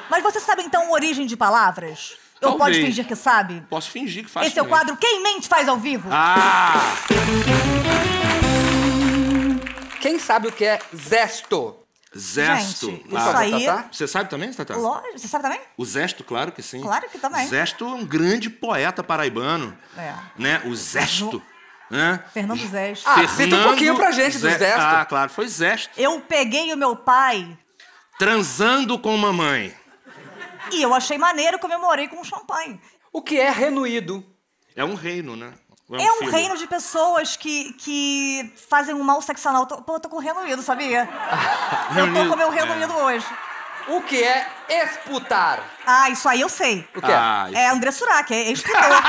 Mas você sabe, então, a origem de palavras? Ou Talvez. pode fingir que sabe? Posso fingir que faço. Esse é o quadro Quem Mente Faz ao Vivo. Ah! Quem sabe o que é zesto? Zesto. Gente, isso aí... Tatá? Você sabe também, Tatá? Lógico, você sabe também? O Zesto, claro que sim. Claro que também. Zesto é um grande poeta paraibano. É. Né? O Zesto. Né? Fernando Zesto. Ah, cita um pouquinho pra gente do Zesto. Ah, claro, foi Zesto. Eu peguei o meu pai Transando com mamãe. e eu achei maneiro, comemorei com champanhe. O que é renuído? É um reino, né? Ou É um filho? reino de pessoas que fazem um mal sexo anal. Pô, eu tô com renuído, sabia? Eu tô com meu renuído hoje. O que é esputar? Ah, isso aí eu sei. O que é? Ah, É André Surak, é ex-putor.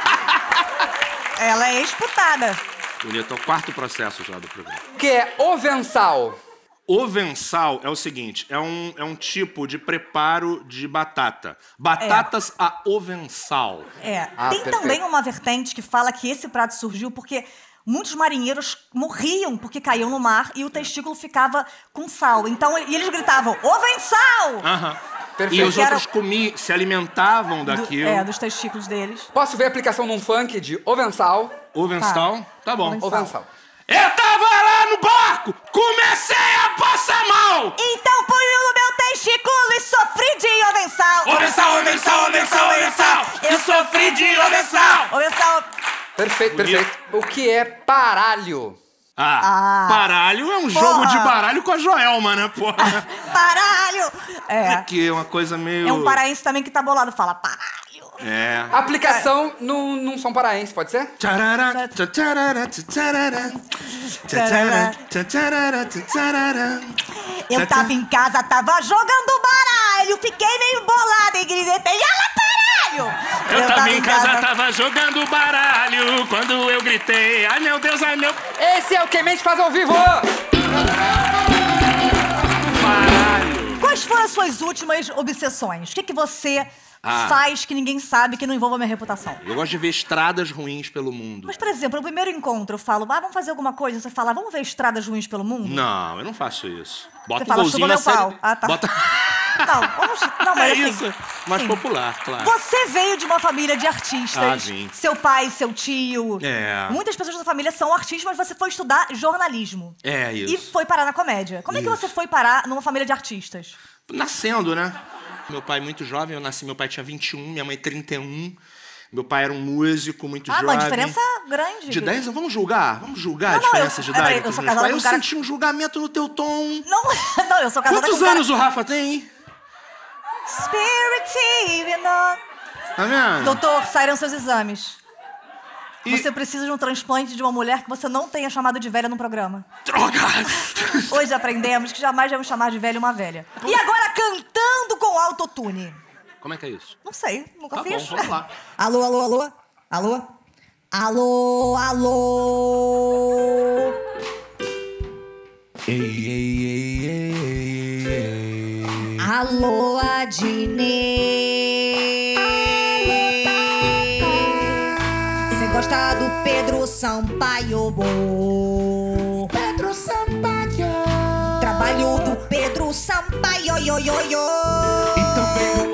Ela é ex-putada. Bonito, é o quarto processo já do programa. O que é ovensal? Ovensal é o seguinte, é um tipo de preparo de batata. Batatas a ovensal. É. Ah, Tem perfeito. também uma vertente que fala que esse prato surgiu porque muitos marinheiros morriam porque caíam no mar e o testículo ficava com sal. Então, e eles gritavam, ovensal! Aham. Perfeito. E os Que era- outros se alimentavam daquilo. Dos testículos deles. Posso ver a aplicação num funk de ovensal? Ovensal? Tá bom. Ovensal. Ovensal. Eu tava lá no barco, comecei a passar mal. Então punho no meu testículo e sofri de ovensal. Ovensal, ovensal, ovensal, ovensal. Eu sofri de ovensal. Ovensal. Perfeito, Bonito. perfeito. O que é paralho? Ah, baralho é um jogo de baralho com a Joelma, né, porra? Paralho. É. Que é uma coisa meio... É um paraense também que tá bolado. Fala, paralho. É. Aplicação num som paraense, pode ser? Tcharará, tcharará, tcharará, tcharará, tcharará, tcharará. Eu tava em casa, tava jogando baralho. Fiquei meio bolada e gritei, ela paralho. Eu tava em casa, tava jogando baralho, quando eu gritei, ai meu Deus, ai meu... Esse é o Quem Mente Faz ao Vivo! Baralho. Quais foram as suas últimas obsessões? O que você faz que ninguém sabe que não envolva a minha reputação? Eu gosto de ver estradas ruins pelo mundo. Mas, por exemplo, no primeiro encontro eu falo, vamos fazer alguma coisa. Você fala, vamos ver estradas ruins pelo mundo? Não, eu não faço isso. Bota Você fala, um golzinho chupa na meu série... pau. Ah, tá. Bota... Não, mas É assim, isso. Mais sim. popular, claro. Você veio de uma família de artistas. Ah, sim. Seu pai, seu tio. É. Muitas pessoas da família são artistas, mas você foi estudar jornalismo. É isso. E foi parar na comédia. Como é que você foi parar numa família de artistas? Nascendo, né? Meu pai muito jovem, eu nasci, meu pai tinha 21, minha mãe 31. Meu pai era um músico muito jovem. Uma diferença grande. De 10 anos, vamos julgar a Não, diferença de idade. eu entre os sou meus casada pais. com Eu um cara... senti um julgamento no teu tom. Não, eu sou casada Quantos com um anos o Rafa tem? Spirit, you know. Tá vendo? Doutor, saíram seus exames. E- Você precisa de um transplante de uma mulher que você não tenha chamado de velha no programa. Droga! Hoje aprendemos que jamais devemos chamar de velha uma velha. E agora cantando com autotune. Como é que é isso? Não sei, nunca Tá bom, fiz. vamos lá. Alô, alô, alô? Alô? Alô, alô? Alô, Adnê. Você gosta do Pedro Sampaio? Pedro Sampaio. Trabalho do Pedro Sampaio, yo, yo, yo. E também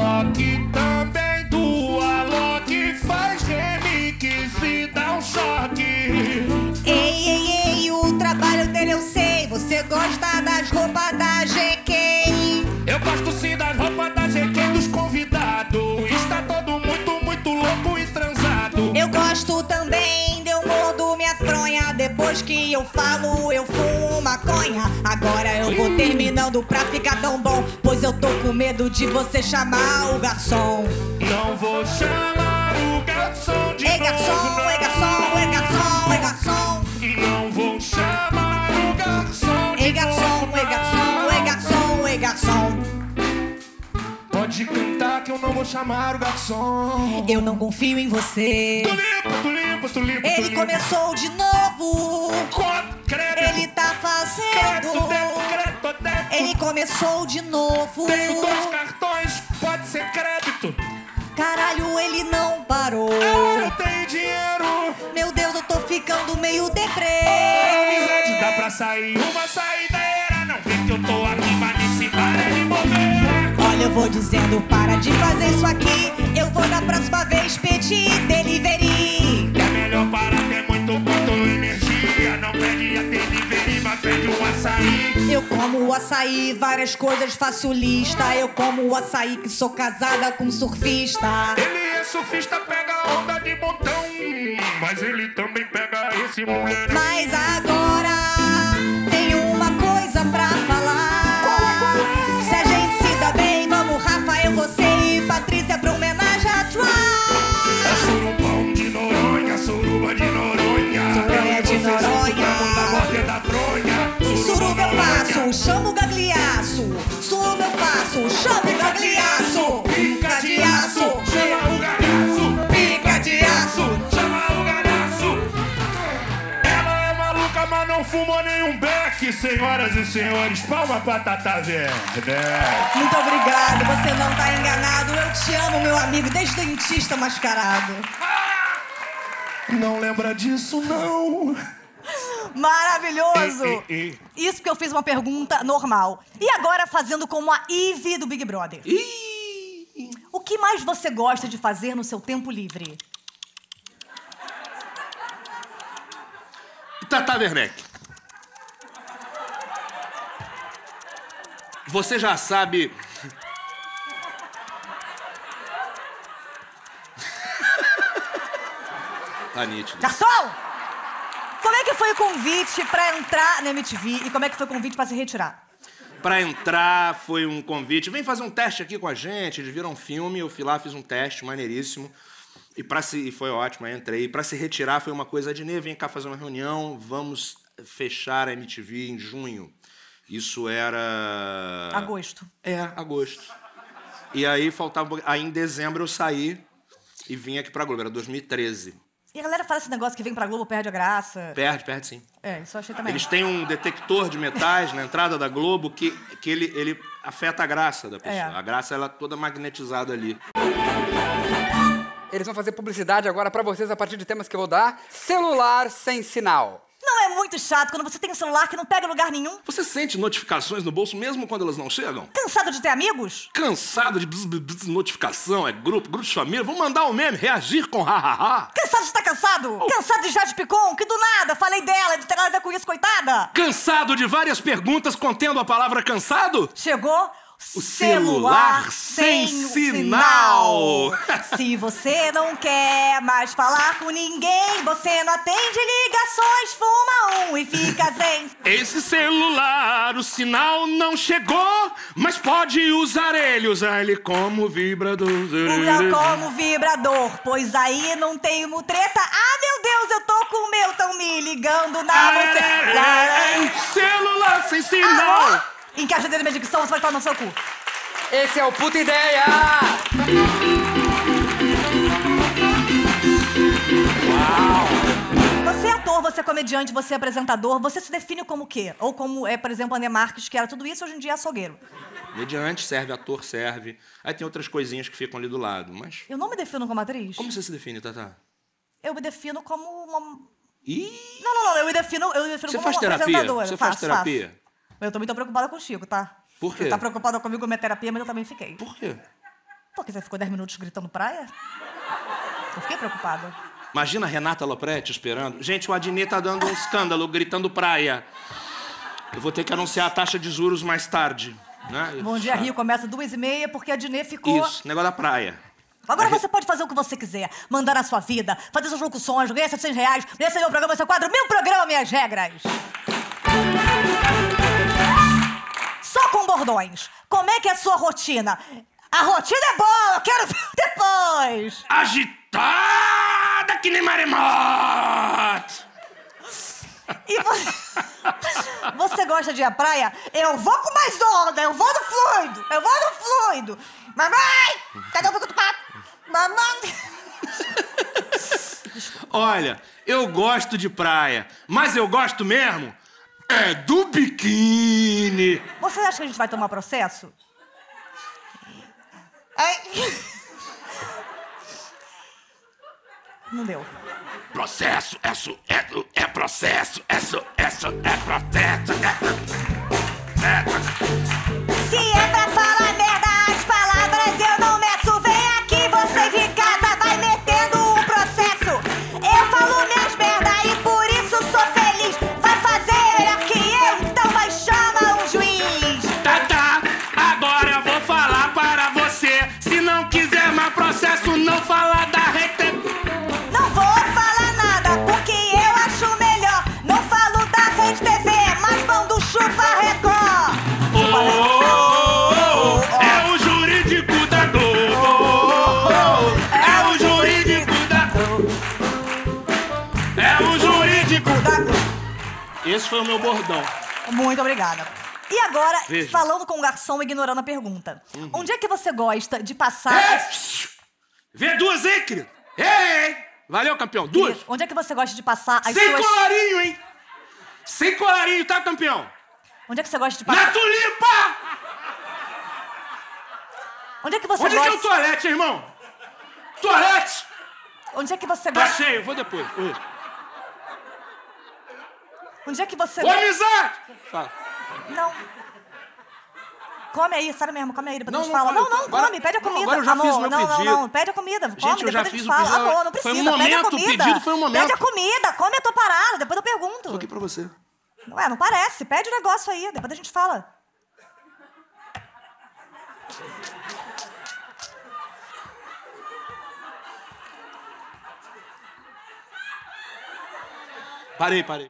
do Alok faz remix e dá um choque. Ei, o trabalho dele eu sei. Você gosta das roupas da GK. Eu gosto sim das roupas da GQ dos convidados. Está todo muito louco e transado. Eu gosto também, eu mordo minha fronha. Depois que eu falo, eu fumo maconha. Agora eu vou terminando pra ficar tão bom, pois eu tô com medo de você chamar o garçom. Não vou chamar o garçom de Ei, novo, garçom, não. ei, garçom, ei, garçom, ei, garçom. Não vou chamar o garçom de Ei, garçom, novo, ei, garçom, ei, garçom, ei, garçom. Pode cantar que eu não vou chamar o garçom. Eu não confio em você. Tu limpa. Ele começou de novo. Crédito. Ele tá fazendo. Crédito. Ele começou de novo. Tenho 2 cartões, pode ser crédito. Caralho, ele não parou. Eu tenho dinheiro. Meu Deus, eu tô ficando meio deprê. Amizade dá pra sair uma saideira. Não vê que eu tô aqui, mas nesse bar é de bobeira. Olha, eu vou dizendo para de fazer isso aqui. Eu vou na próxima vez pedir delivery. É melhor parar, ter muito energia. Não pede a delivery, mas pede um açaí. Eu como o açaí, várias coisas faço lista. Eu como o açaí que sou casada com um surfista. Ele é surfista, pega onda de montão, mas ele também pega esse mulherão. Mas agora tem uma coisa pra falar. Se a gente se dá bem, vamos Rafael, você e Patrícia pra homenagem a Tchau. É surubão de Noronha, suruba de Noronha. Suruba de Noronha. Da morte da fronha. Suruba eu faço, chamo o gagliaço. Suruba eu faço, chamo o gagliaço. Pica de aço, chama o galhaço. Pica de aço. Chama o galhaço. Ela é maluca, mas não fuma nenhum beck. Senhoras e senhores, palma pra Tata Werneck. Muito obrigado, você não tá enganado. Eu te amo, meu amigo, desde dentista mascarado. Não lembra disso, não. Maravilhoso! Isso porque eu fiz uma pergunta normal. E agora fazendo como a Ivy do Big Brother. O que mais você gosta de fazer no seu tempo livre? Tata Werneck. Você já sabe... Tá nítido. Garçom! Como é que foi o convite pra entrar na MTV e como é que foi o convite pra se retirar? Pra entrar foi um convite. Vem fazer um teste aqui com a gente. Eles viram um filme, eu fui lá, fiz um teste maneiríssimo. E foi ótimo, aí entrei. E pra se retirar foi uma coisa de vem cá fazer uma reunião, vamos fechar a MTV em junho. Isso era... Agosto. Agosto. E aí faltava... Aí em dezembro eu saí e vim aqui pra Globo, era 2013. E a galera fala esse negócio que vem pra Globo, perde a graça. Perde sim. Isso eu achei também. Eles têm um detector de metais na entrada da Globo que ele afeta a graça da pessoa. A graça, ela é toda magnetizada ali. Eles vão fazer publicidade agora pra vocês a partir de temas que eu vou dar. Celular sem sinal. Não é muito chato quando você tem um celular que não pega lugar nenhum? Você sente notificações no bolso mesmo quando elas não chegam? Cansado de ter amigos? Cansado de notificação, grupo de família. Vamos mandar um meme, reagir com ha-ha-ha. Cansado de estar cansado? Cansado de Jade Picon, que do nada falei dela e não tem nada a ver com isso, coitada? Cansado de várias perguntas contendo a palavra cansado? Chegou o celular sem sinal. Se você não quer mais falar com ninguém, você não atende ligações, fuma um e fica sem. Esse celular, o sinal não chegou, mas pode usar ele como vibrador. Usa como vibrador, pois aí não tem mutreta. Ah, meu Deus, eu tô com o meu, tão me ligando na você. Celular sem sinal. Em caixa de medicação, você vai estar no seu cu. Esse é o Puta Ideia! Uau! Você é ator, você é comediante, você é apresentador, você se define como o quê? Ou como por exemplo, a André Marques, que era tudo isso, hoje em dia é açougueiro. Comediante serve, ator serve. Aí tem outras coisinhas que ficam ali do lado, mas... Eu não me defino como atriz. Como você se define, Tata? Eu me defino como uma... Ih! Não, eu me defino você como uma terapia? apresentadora. Você faz terapia? Faço. Eu também tô preocupada com o Chico, tá? Por quê? Você tá preocupada comigo com a minha terapia, mas eu também fiquei. Por quê? Porque você ficou 10 minutos gritando praia? Eu fiquei preocupada. Imagina a Renata Lopretti esperando. Gente, o Adnet tá dando um escândalo, gritando praia. Eu vou ter que anunciar a taxa de juros mais tarde. Né? Bom Dia Rio começa 2h30 porque a Adnet ficou... Isso, negócio da praia. Agora você pode fazer o que você quiser. Mandar na sua vida, fazer suas locuções, ganhar R$700. Nesse é meu programa, seu quadro, meu programa, minhas regras. Só com bordões. Como é que é a sua rotina? A rotina é boa, eu quero ver depois. Agitada que nem maremoto. E você gosta de ir à praia? Eu vou com mais onda, eu vou no fluido. Mamãe, cadê o bico do pato? Mamãe. Olha, eu gosto de praia, mas eu gosto mesmo é do biquíni. Você acha que a gente vai tomar processo? Ai. Não deu. Processo, é processo, é processo. Se é pra falar merda, as palavras Esse foi o meu bordão. Muito obrigada. E agora, Veja. falando com o garçom, ignorando a pergunta. Onde é que você gosta de passar... Vê duas aí, querido. Ei! Valeu, campeão. Duas. Onde é que você gosta de passar as Sem suas... colarinho, hein? Sem colarinho, tá, campeão? Onde é que você gosta de passar... Na tulipa! Onde é que você Onde é gosta... que é o toalete, irmão? Toalete! Onde é que você Tá gosta... cheio, vou depois. Oi. Onde é que você... Ô, amizade! Fala. Não. Come aí, sério mesmo, come aí, depois Não, a gente não, fala. agora- Não, não, agora- come, pede a não, comida. agora eu já Amor, fiz o meu não, pedido. não, pede a comida, come, Gente, eu depois já a gente fiz o fala. pedido. Amor, não Foi precisa, um pede a momento, o comida. pedido foi um momento. Pede a comida, come a tua parada, depois eu pergunto. Tô aqui pra você. Ué, não parece, pede o negócio aí, depois a gente fala. Parei.